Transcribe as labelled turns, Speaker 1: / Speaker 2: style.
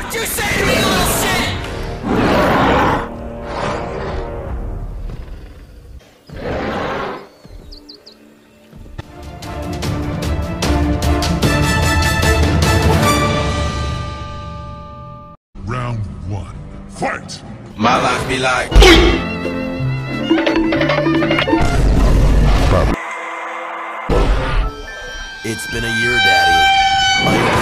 Speaker 1: fuck you say to me, little shit?
Speaker 2: Round one, fight!
Speaker 3: My life be like. It's been a year, Daddy.